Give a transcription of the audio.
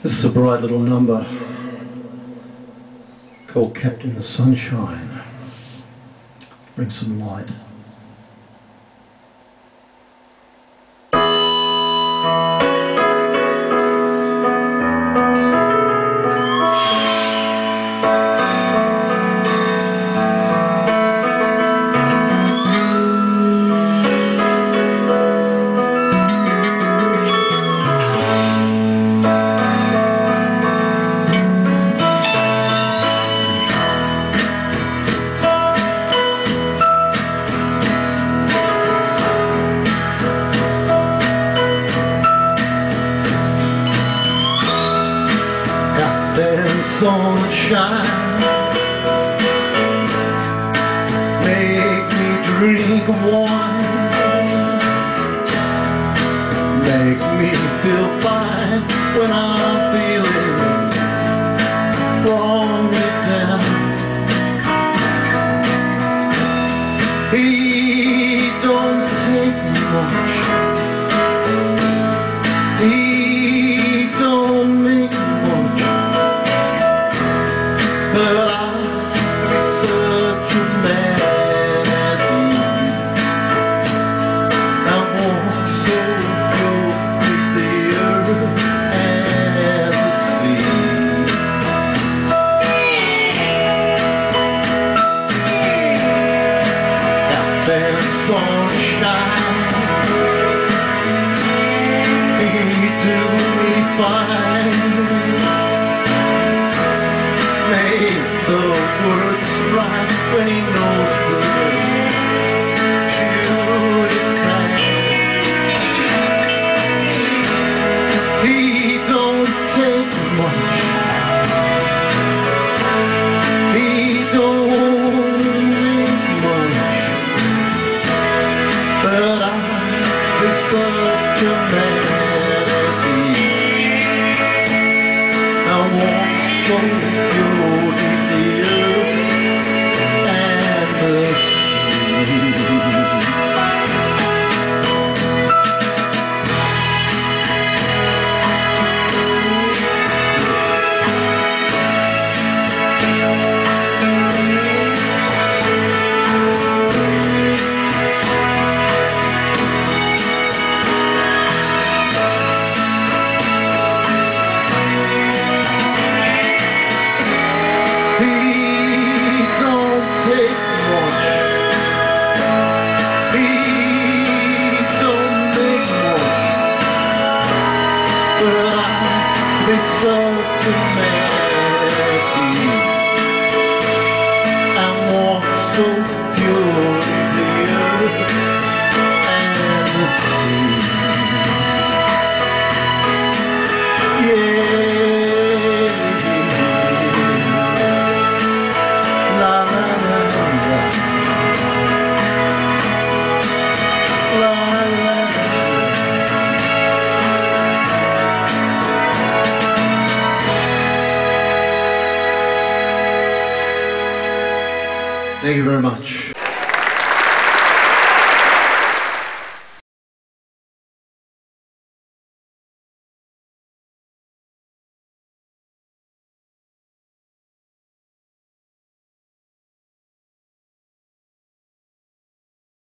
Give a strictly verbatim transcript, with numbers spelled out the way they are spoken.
This is a bright little number called Captain Sunshine. Bring some light. Sunshine, make me drink wine, make me feel fine when I'm feeling wrongly down. He don't take much, he don't make much, but I'll be such a man as he. I walk so pure with the earth and the sea. Out there, sunshine, he do me fine. Make the words right when he knows the beauty side. He don't take much, he don't make much, but I'm such a man as he. I want so pure in the earth and the sea. Such a man as he. I walk so pure in the earth and the sea. Yeah, la la la la, la la la. Thank you very much.